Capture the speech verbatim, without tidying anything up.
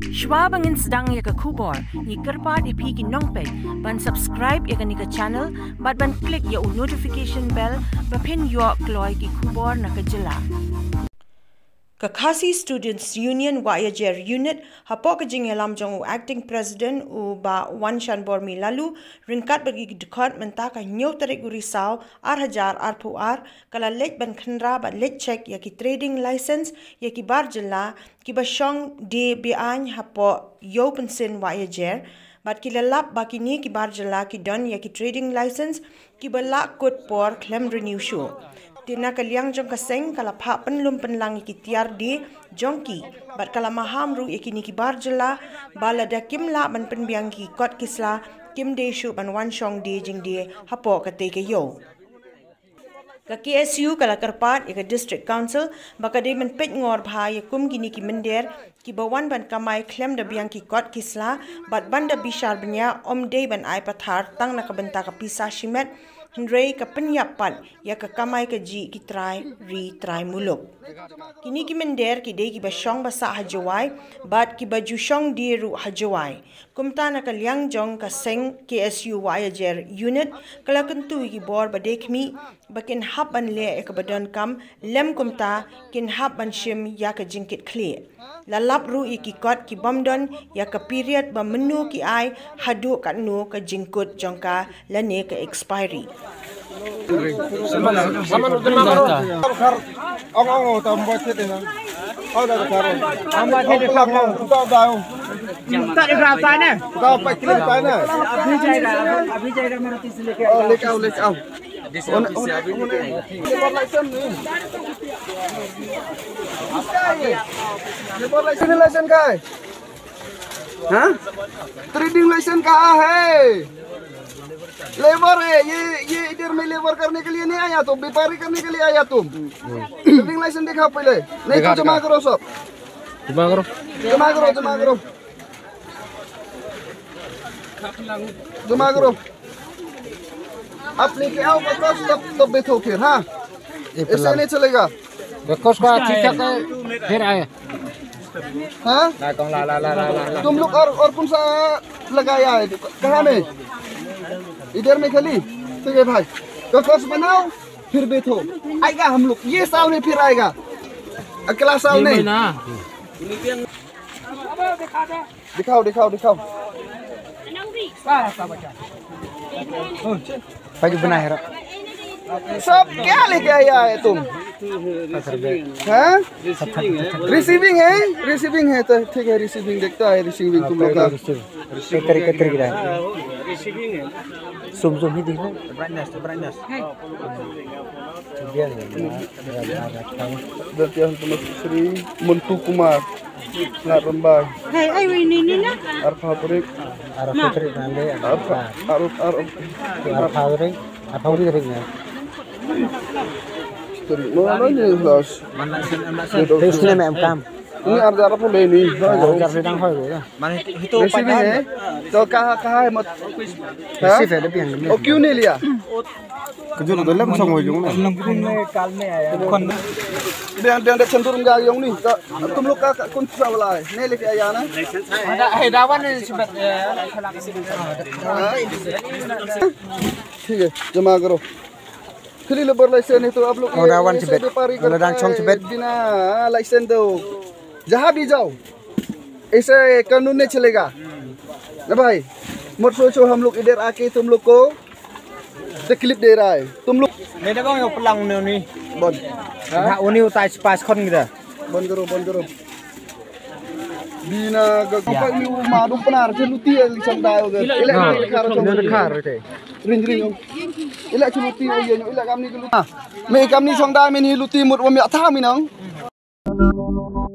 Shwa bangin sedang ya ke kubor, ni kyrpad ipi ki nongpet, ban subscribe ya ke ni ke channel, bat ban klik ya u notification bell, bapin yuak kloy ki kubor na ke Jylla. K S U Students Union Wahiajer Unit hapok kajing elam jong u acting president u ba wan shan bormi lalu ringkat bagi dekot mentaka nyok tarik urisau ar hajar ar pu ar kala lej ban Khynra ban lej check ya ki trading license ya ki bar Jylla kiba shong de biang hapok Iewpynsin Wahiajer bat ki lalap baki ni ki bar Jylla ki don ya ki trading license kiba lak kut por khlem renew show. Naka liang jong kaseng kala pa penlum penlang iki tiar di jongki bat kala maham ru iki niki bar Jylla bala da kim la ban pen biang ki kot kisla kim de shu ban wan shong de jing de hapo ka te ke yo ka K S U kala kyrpad ya district council baka de men peit ngor bha ya kum gini ki mynder ki bawan ban kamai khlem da biang ki kot kisla bat banda bishar bniah om de ban ai pathar tang naka bynta ka pisa shimet hynrei ka pyniap ya ka kamai kajih ki trai ri trai muluk kini ki mynder ki de ki ba shong ba sa ha Jowai bat ki baju shong di ru ha Jowai Kumta naka liang jong ka Seng K S U Wahiajer Unit kala kentu ki bor ba de khmi bakin hab ban le ka badan kam lem Kumta kin hab ban shim ya ka jingkit khle lalap ru iki kot ki bomdon ya ka period ba menu ki ai hadu kat nu ka jingkut jongka lane ka expiry Sama udah mana? Ang ang tambah itu na. Oh dah karo. Tambah itu sama. Tahu tahu. Tak ada berapa ni? Tahu pak kilo sana. Abhi jayega, abhi jayega mana tisi leke. Oh lek au lek au. On on Lebar license ni. Lebar license license kai. Hah? Trading license का है लेबर है ये ये इधर में लेबर करने के लिए नहीं आया तुम व्यापारी करने के लिए आया तुम ड्राइविंग लाइसेंस दिखाओ पहले नहीं तो जमा करो सब जमा करो जमा करो जमा करो जमा करो आप लेके आओ बकवास तब तब बैठो फिर हाँ ऐसे नहीं चलेगा बकवास का ठीक ठाक फिर आए हाँ ला ला ला ला तुम लोग और और कौन सा लगाया है कहाँ में इधर में खाली ठीक है भाई बकवास बनाओ फिर बैठो आएगा हम लोग ये साल में फिर आएगा अगला साल नहीं दिखाओ दिखाओ दिखाओ भाई बनिah सब क्या लेके आया है तुम हैं रिसीविंग है रिसीविंग है तो ठीक है रिसीविंग देखता है रिसीविंग तुम लोग का कतरी कतरी गिरा Receiving है. सुम सुम ही दिखो Brightness, brightness. Bertian Tumas Sri Muntu Kumar Nak Rembang Hey, ay ini ni na. Arfa Purik arah putri nanti Arfa Aruf Aruf arah putri arah putri teriknya Sri Mana ni Los terus khlem em kam Ini ada apa boleh ni arah sedang hoi rồi Mana itu Receiving है तो कहाँ कहाँ है मत receive है बिang ओ क्यों नहीं लिया kejut udah lem song hoi jong में काल में आया. कौन dia dia dia cenderung gak yang ni तुम लोग का कौन सा वाला है नहीं लेके आया ना ada eh dawan ni shimet ठीक है जमा करो खाली लेबर लाइसेंस है तो आप लोग dawan shimet ladang chong shimet बिना लाइसेंस दो जहाँ भी जाओ ऐसे कानून नहीं चलेगा ना भाई मत सोचो हम लोग इधर आके तुम लोग को तकलीफ दे रहा है तुम लोग ni dah kau yang pelang ni ni. बंद Nah, uni utai spas kon gitu. बंद करो बंद करो बिना गप्पा ni मारू penar celuti lisan dah udah ilak likhar likhar itu ring ring ilak celuti oh ye ilak kami keluti me kami song dah me ni luti mut wa mi tha mi nang